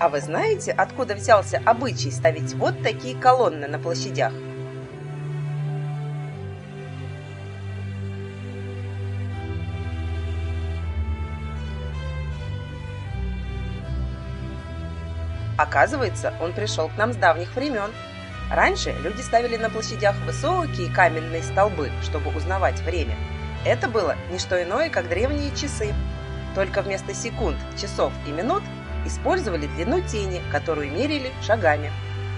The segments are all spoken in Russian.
А вы знаете, откуда взялся обычай ставить вот такие колонны на площадях? Оказывается, он пришел к нам с давних времен. Раньше люди ставили на площадях высокие каменные столбы, чтобы узнавать время. Это было не что иное, как древние часы. Только вместо секунд, часов и минут использовали длину тени, которую мерили шагами.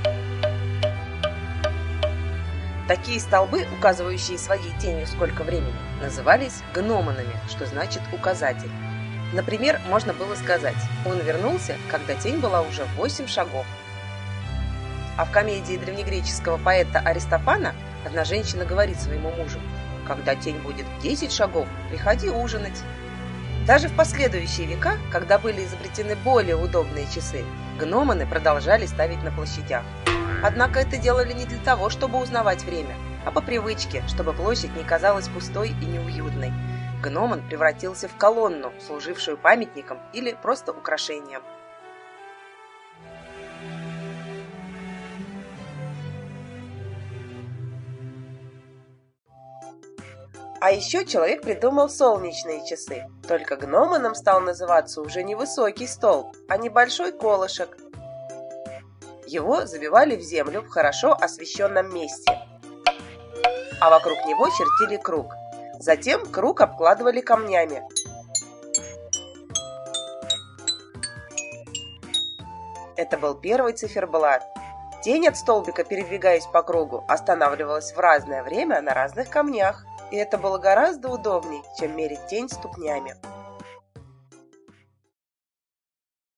Такие столбы, указывающие своей тенью сколько времени, назывались гномонами, что значит указатель. Например, можно было сказать: он вернулся, когда тень была уже 8 шагов. А в комедии древнегреческого поэта Аристофана одна женщина говорит своему мужу: когда тень будет 10 шагов, приходи ужинать. Даже в последующие века, когда были изобретены более удобные часы, гномоны продолжали ставить на площадях. Однако это делали не для того, чтобы узнавать время, а по привычке, чтобы площадь не казалась пустой и неуютной. Гномон превратился в колонну, служившую памятником или просто украшением. А еще человек придумал солнечные часы. Только гномоном стал называться уже не высокий столб, а небольшой колышек. Его забивали в землю в хорошо освещенном месте, а вокруг него чертили круг. Затем круг обкладывали камнями. Это был первый циферблат. Тень от столбика, передвигаясь по кругу, останавливалась в разное время на разных камнях. И это было гораздо удобнее, чем мерить тень ступнями.